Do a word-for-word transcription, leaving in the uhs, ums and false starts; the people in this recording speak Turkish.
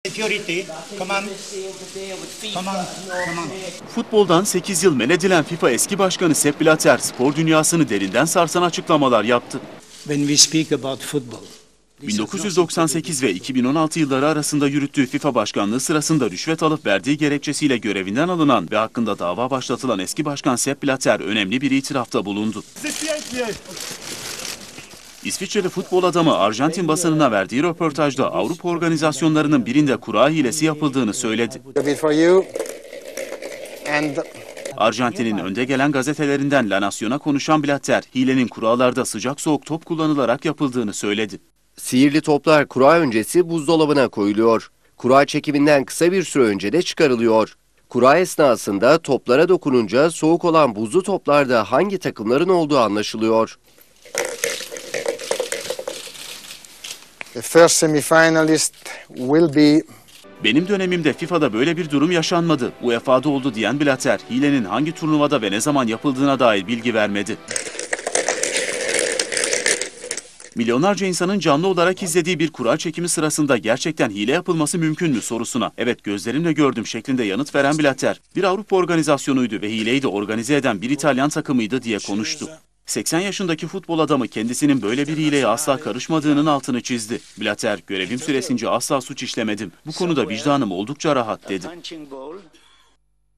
Security, come on. Come on, come on. Futboldan sekiz yıl men edilen FIFA eski başkanı Sepp Blatter spor dünyasını derinden sarsan açıklamalar yaptı. When we speak about football. bin dokuz yüz doksan sekiz ve iki bin on altı yılları arasında yürüttüğü FIFA başkanlığı sırasında rüşvet alıp verdiği gerekçesiyle görevinden alınan ve hakkında dava başlatılan eski başkan Sepp Blatter önemli bir itirafta bulundu. İsviçreli futbol adamı Arjantin basınına verdiği röportajda Avrupa organizasyonlarının birinde kura hilesi yapıldığını söyledi. Arjantin'in önde gelen gazetelerinden La Nacion'a konuşan Blatter, hilenin kuralarda sıcak soğuk top kullanılarak yapıldığını söyledi. Sihirli toplar kura öncesi buzdolabına koyuluyor. Kura çekiminden kısa bir süre önce de çıkarılıyor. Kura esnasında toplara dokununca soğuk olan buzlu toplarda hangi takımların olduğu anlaşılıyor. The first semifinalist will be... Benim dönemimde FIFA'da böyle bir durum yaşanmadı. U E F A'da oldu diyen Blatter, hilenin hangi turnuvada ve ne zaman yapıldığına dair bilgi vermedi. Milyonlarca insanın canlı olarak izlediği bir kura çekimi sırasında gerçekten hile yapılması mümkün mü sorusuna "Evet, gözlerimle gördüm" şeklinde yanıt veren Blatter, bir Avrupa organizasyonuydu ve hileyi de organize eden bir İtalyan takımıydı diye konuştu. seksen yaşındaki futbol adamı kendisinin böyle bir hileye asla karışmadığının altını çizdi. Blatter, görevim süresince asla suç işlemedim. Bu konuda vicdanım oldukça rahat dedi.